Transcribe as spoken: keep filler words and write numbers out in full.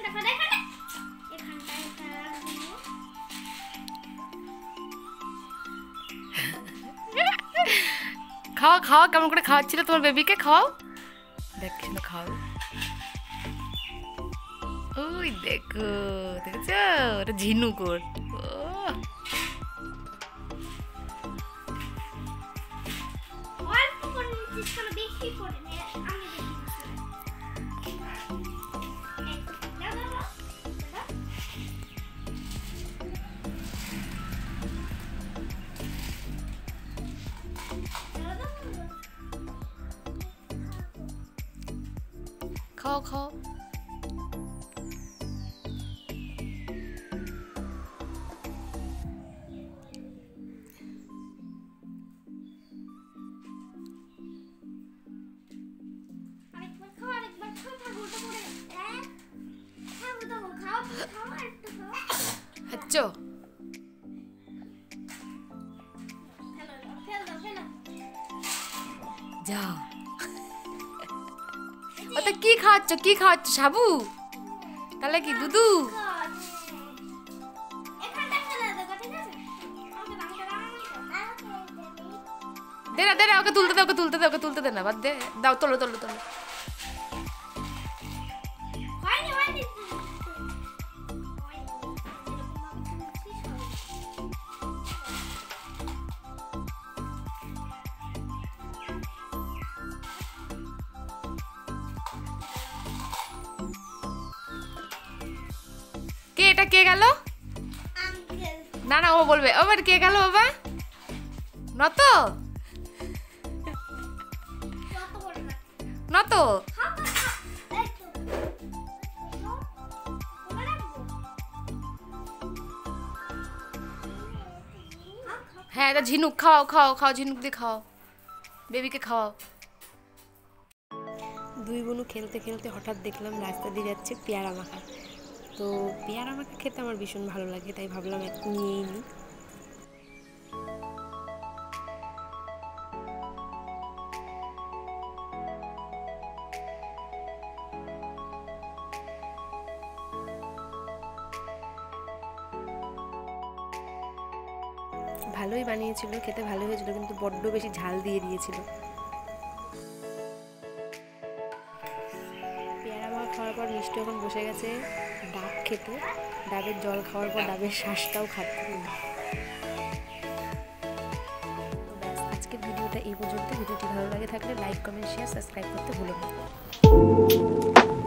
খাও খাও, কেমন করে খাওয়াচ্ছিল তোমার বেবিকে? খাও, দেখ কেন খাও। ওই দেখো, দেখেছো, ওটা ঝিনুক ওর। খাও খাও। আচ্ছা যা, ওটা কি খাওয়াচ্ছ? কি খাওয়াচ্ছ? সাবু? তাহলে কি দুধু? দে না দে না, ওকে তুলতে দে, ওকে তুলতে দে, ওকে তুলতে দে না, বাদ দে, দাও, তোলো তোলো তোলো। কে এটা? কে গেল? না না, ও বলবে। আবার কে গেল বাবা? নত নত হ্যাঁ, এটা ঝিনুক। খাও খাও খাও, ঝিনুক দিয়ে খাও, বেবিকে খাওয়াও। দুই বোনু খেলতে খেলতে হঠাৎ দেখলাম রাস্তা দিয়ে যাচ্ছে পেয়ারা মাখা। তো পেয়ারা মাখা খেতে আমার ভীষণ ভালো লাগে, তাই ভাবলাম একটু নিয়েই নিই। ভালোই বানিয়েছিল, খেতে ভালোই হয়েছিল, কিন্তু বড্ড বেশি ঝাল দিয়ে দিয়েছিল। পেয়ারা মাখা খাওয়ার পর মিষ্টি এখন বসে গেছে ডাব খেতে। ডাবের জল খাওয়ার পর ডাবের শ্বাসটাও খাচ্ছে। তো ব্যাস, আজকের ভিডিওটা এই পর্যন্ত। ভিডিওটি ভালো লাগে থাকলে লাইক, কমেন্ট, শেয়ার, সাবস্ক্রাইব করতে ভুলো না।